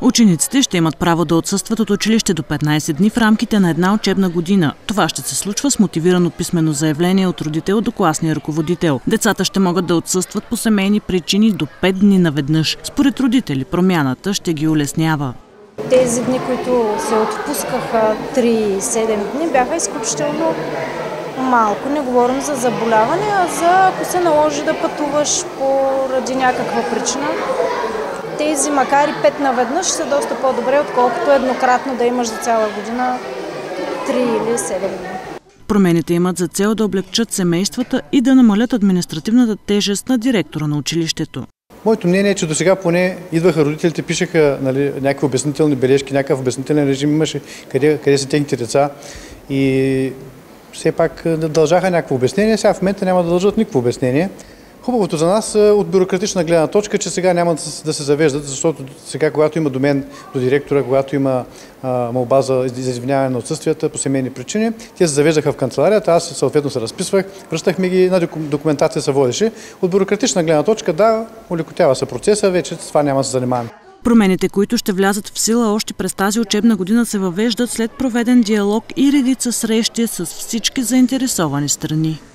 Учениците ще имат право да отсъстват от училище до 15 дни в рамките на една учебна година. Това ще се случва с мотивирано писмено заявление от родител до класния ръководител. Децата ще могат да отсъстват по семейни причини до 5 дни наведнъж. Според родители, промяната ще ги улеснява. Тези дни, които се отпускаха 3-7 дни, бяха изключително малко. Не говорим за заболяване, а за ако се наложи да пътуваш поради някаква причина. Тези, макар и 5 наведнъж, са доста по-добре, отколкото еднократно да имаш за цяла година 3 или 7 дни. Промените имат за цел да облегчат семействата и да намалят административната тежест на директора на училището. Моето мнение е, че до сега поне идваха родителите, пишеха някакви обяснителни бележки, някакъв обяснителен режим имаше, къде са техните деца и все пак дължаха някакво обяснение. Сега в момента няма да дължат никакво обяснение. Хубавото за нас от бюрократична гледна точка, че сега няма да се завеждат, защото сега, когато има до мен, до директора, когато има молба за извиняване на отсъствията по семейни причини, те се завеждаха в канцеларията, аз съответно се разписвах, връщахме ги, на документация се водеше. От бюрократична гледна точка, да, улекотява се процеса, вече с това няма да се занимаваме. Промените, които ще влязат в сила още през тази учебна година, се въвеждат след проведен диалог и редица срещи с всички заинтересовани страни.